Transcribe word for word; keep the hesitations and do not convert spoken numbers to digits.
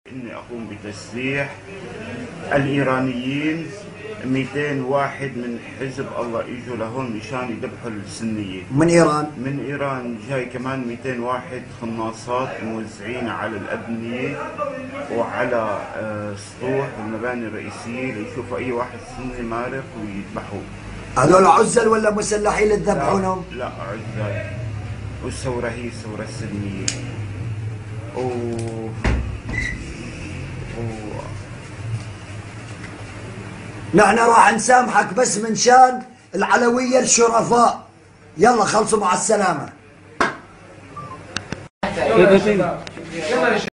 اني اقوم بتسليح الايرانيين. مئتين واحد من حزب الله اجوا لهون مشان يذبحوا السنيه. من ايران؟ من ايران جاي كمان مئتين واحد قناصات موزعين على الابنيه وعلى السطوح والمباني الرئيسيه ليشوفوا اي واحد سني مارق ويذبحوه. هذول عزل ولا مسلحين اللي تذبحونهم؟ لا عزل، والثوره هي الثوره السلميه. و... و... نحن راح نسامحك بس من شان العلوية الشرفاء. يلا خلصوا مع السلامة.